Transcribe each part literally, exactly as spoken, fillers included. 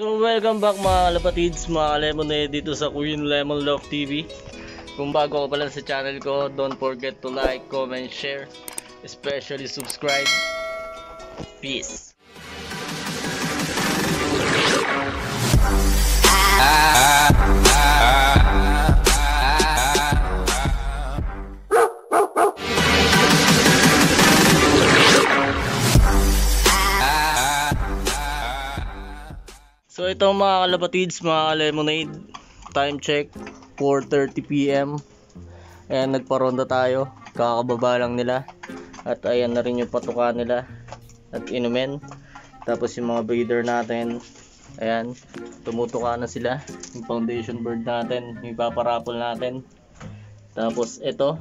So welcome back mga kalapatids, mga lemonade dito sa Queen Lemon Loft T V. Kung bago ka pala sa channel ko, don't forget to like, comment, share, especially subscribe. Peace! So ito mga kalapatids, mga lemonade, time check four thirty p m Ayan, nagparonda tayo, kakababa lang nila. At ayan na rin yung patuka nila at inumin. Tapos yung mga breeder natin, ayan, tumutuka na sila. Yung foundation bird natin, yung ipaparaffle natin. Tapos ito,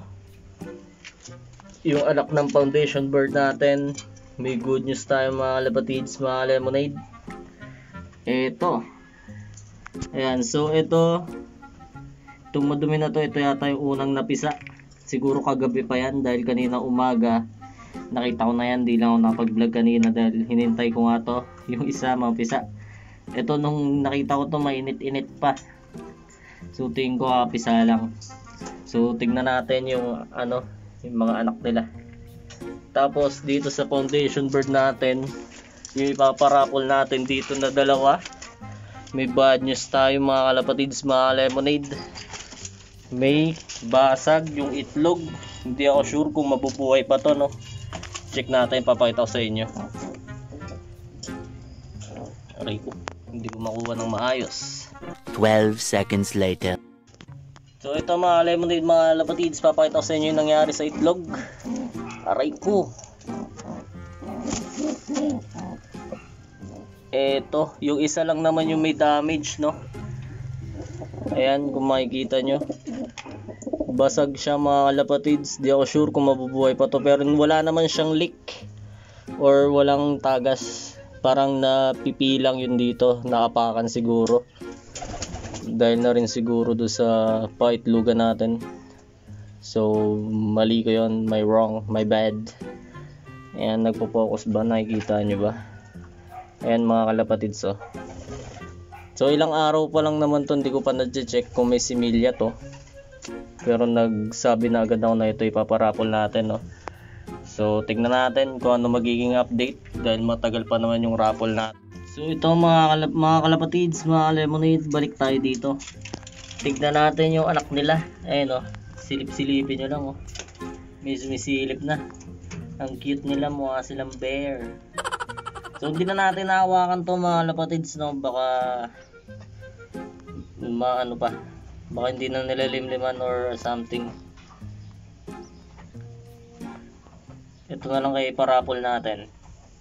yung anak ng foundation bird natin. May good news tayo mga kalapatids, mga lemonade. Ito, ayan, so ito, itong madumi na to, ito yata yung unang napisa. Siguro kagabi pa yan dahil kanina umaga nakita ko na yan. Di lang ako nakapag-vlog kanina dahil hinintay ko nga to, yung isa mapisa. Ito nung nakita ko to, mainit-init pa. So tingin ko kapisa lang. So tignan natin yung ano, yung mga anak nila. Tapos dito sa foundation bird natin, yung ipaparaffle natin dito na dalawa, may bad news tayo mga kalapatids, mga lemonade. May basag yung itlog. Hindi ako sure kung mabubuhay pa to, no? Check natin, papakita ko sa inyo. Aray ko, hindi ko makuha ng maayos. twelve seconds later. So ito mga lemonade, mga kalapatids, papakita ko sa inyo yung nangyari sa itlog. Aray ko. Eto, yung isa lang naman yung may damage, no? Ayan, kung makikita nyo, basag siya mga kalapatids. Di ako sure kung mabubuhay pa to, pero wala naman siyang leak or walang tagas. Parang napipilang yun dito, nakapakan siguro dahil na rin siguro do sa paitlugan natin. So mali ko yun, my wrong, my bad. Ayan, nagpo-focus ba, nakikita nyo ba? Ayan mga kalapatids, oh. So ilang araw pa lang naman to, hindi ko pa na-check kung may similya to. Pero nagsabi na agad ako na ito ipaparaffle natin, no. So tignan natin kung ano magiging update dahil matagal pa naman yung raffle natin. So ito mga, kalap mga kalapatids, mga lemonade, balik tayo dito. Tignan natin yung anak nila. Ayan, oh. Silip-silipin nyo lang, oh. May sumisilip na. Ang cute nila, mukha silang bear. So hindi na natin nahawakan to mga kalapatids, no. Baka maano pa, baka hindi na nilalimliman or something. Ito na lang kay iparaffle natin.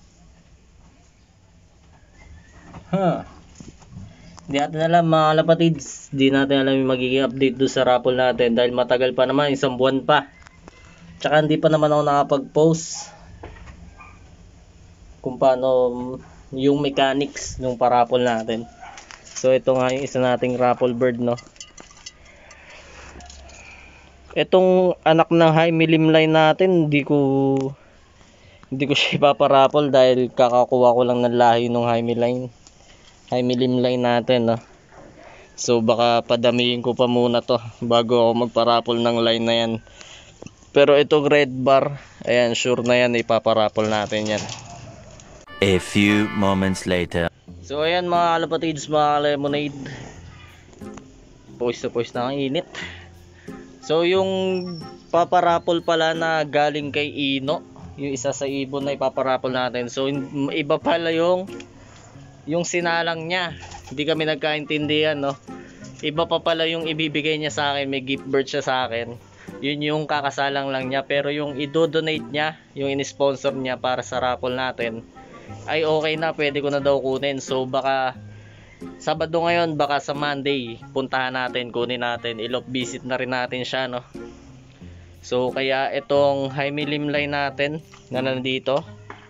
Huh. Hindi natin alam mga kalapatids, hindi natin alam yung magiging update doon sa raffle natin dahil matagal pa naman, isang buwan pa. Tsaka hindi pa naman ako nakapag-post kung paano yung mechanics ng paraffle natin. So ito nga yung isa nating raffle bird, no. Itong anak ng high milim line natin, hindi ko hindi ko siya ipaparaffle dahil kakakuha ko lang ng lahi ng high milim line. High milim line natin, no. So baka padamihin ko pa muna to bago ako magparaffle ng line na yan. Pero itong red bar, ayan, sure na yan, ipaparaffle natin yan. A few moments later. So ayan mga kalapatids, mga lemonade, poise to poise na ang init. So yung paparaffle pala na galing kay Ino, yung isa sa ibon na ipaparaffle natin. So iba pala yung yung sinalang niya. Hindi kami nagkaintindihan, no. Iba pa pala yung ibibigay niya sa akin, may gift bird siya sa akin. Yun yung kakasalang lang niya, pero yung i-donate niya, yung in-sponsor niya para sa raffle natin, ay okay na, pwede ko na daw kunin. So baka Sabado ngayon, baka sa Monday puntahan natin, kunin natin, i-loft visit na rin natin siya, no. So kaya itong high milim line natin na nandito,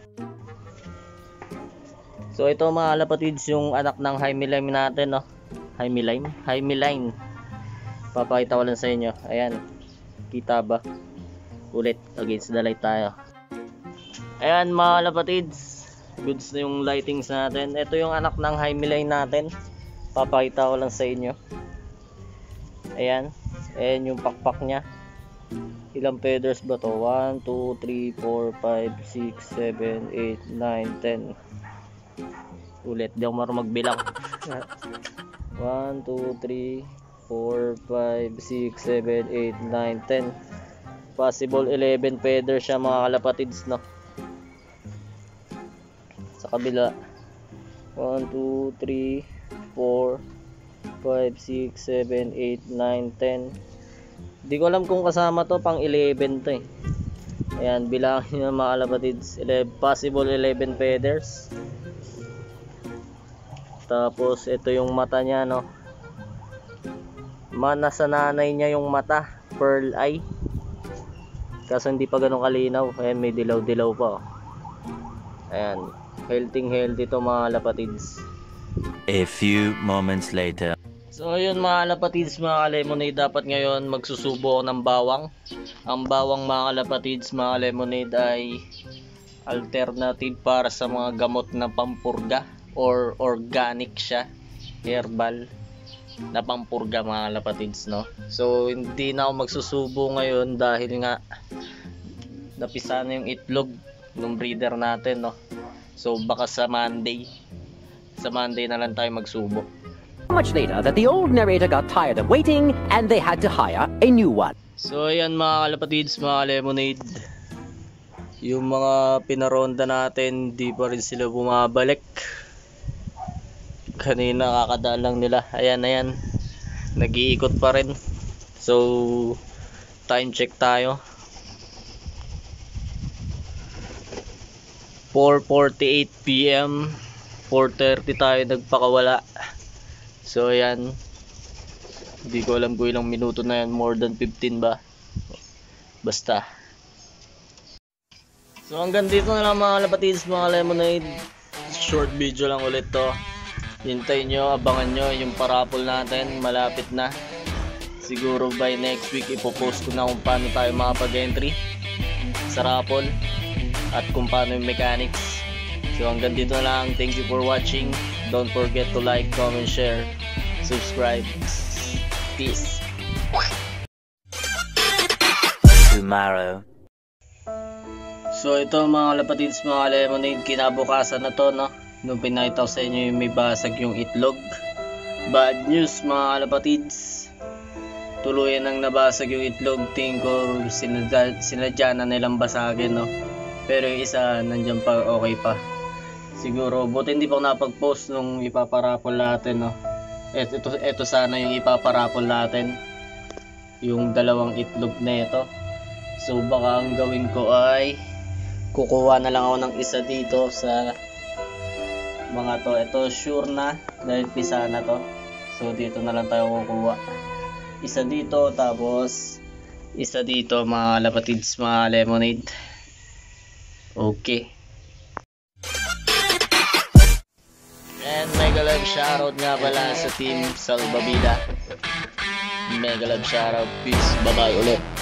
so ito mga kalapatids yung anak ng high milim natin, no. High milim, high milim, papakita ko lang sa inyo. Ayan, kita ba? Ulit, against the light tayo. Ayan mga kalapatids, Goods na yung lightings natin. Ito yung anak ng Himilay natin. Papakita ko lang sa inyo. Ayan. Ayan yung pakpak niya. Ilang feathers ba to? one, two, three, four, five, six, seven, eight, nine, ten. Ulit, di ako marunong magbilang. one, two, three, four, five, six, seven, eight, nine, ten. Possible eleven feathers siya mga kalapatids, no? Sa kabila. one, two, three, four, five, six, seven, eight, nine, ten. Di ko alam kung kasama to, pang eleven to eh. Ayan, bilangin nyo mga kalapatids. Possible eleven feathers. Tapos ito yung mata niya, no? Mana sa nanay niya yung mata, pearl eye. Kaso hindi pa ganun kalinaw. Ayan, may dilaw-dilaw pa, oh. Ayan, healthy healthy to mga kalapatids. A few moments later. So ayun mga kalapatids, mga lemonade, dapat ngayon magsusubo ako ng bawang. Ang bawang mga kalapatids, mga lemonade, ay alternative para sa mga gamot na pampurga, or organic siya, herbal na pampurga mga kalapatids, no? So hindi na ako magsusubo ngayon dahil nga napisa na yung itlog ng breeder natin, no? So baka sa Monday, sa Monday na lang tayo magsubo. Much later that the old narrator got tired of waiting and they had to hire a new one. So ayan mga kalapatids, mga lemonade, yung mga pinaronda natin, di pa rin sila bumabalik. Kanina kakadaan lang nila. Ayan, ayan, nag-iikot pa rin. So time check tayo, four forty-eight p m four thirty tayo nagpakawala. So ayan, hindi ko alam kung ilang minuto na yan, more than fifteen ba, basta. So hanggang dito na lang mga kalapatids, mga lemonade. Short video lang ulit to. Hintayin nyo, abangan nyo yung paraffle natin, malapit na. Siguro by next week ipopost ko na kung paano tayo makapag-entry sa raffle at kung paano yung mechanics. So hanggang dito na lang, thank you for watching. Don't forget to like, comment, share, subscribe. Peace. Tomorrow. So ito mga kalapatids, mga lemonade, kinabukasan na to, no? Nung pinakita ko sa inyo yung may basag yung itlog. Bad news mga kalapatids, tuluyan nang nabasag yung itlog. Tingin ko sinadya, sinadya na nilang basagin, no? Pero yung isa nandyan pa, okay pa. Siguro, buti hindi pa ako napag-post nung ipaparaffle natin, no? Ito, ito, ito sana yung ipaparaffle natin, yung dalawang itlog na ito. So baka ang gawin ko ay kukuha na lang ako ng isa dito sa mga to. Ito sure na, dahil pisa na to. So dito na lang tayo kukuha. Isa dito, tapos isa dito mga lapatids, mga lemonade. Okay. And mega love shoutout nga pala sa team Salbabida. Mega love shoutout. Peace. Bye bye ulit.